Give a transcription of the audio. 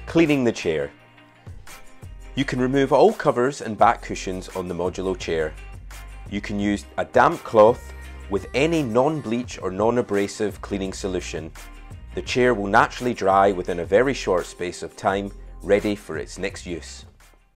Cleaning the chair. You can remove all covers and back cushions on the Modulo chair. You can use a damp cloth with any non-bleach or non-abrasive cleaning solution. The chair will naturally dry within a very short space of time, ready for its next use.